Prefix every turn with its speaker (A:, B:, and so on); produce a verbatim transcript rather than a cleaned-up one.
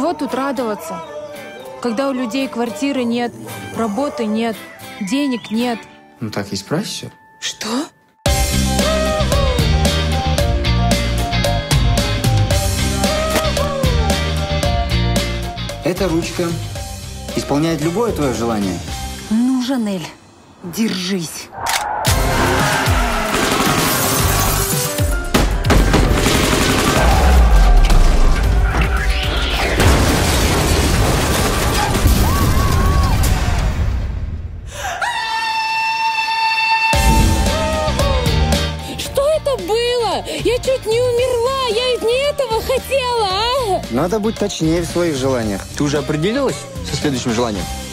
A: чего тут радоваться? Когда у людей квартиры нет, работы нет, денег нет.
B: Ну так исправь все.
A: Что?
B: Эта ручка исполняет любое твое желание.
C: Ну, Жанель, держись.
A: Что это было? Я чуть не умерла, я ведь не этого хотела, а?
B: Надо быть точнее в своих желаниях. Ты уже определилась со следующим желанием?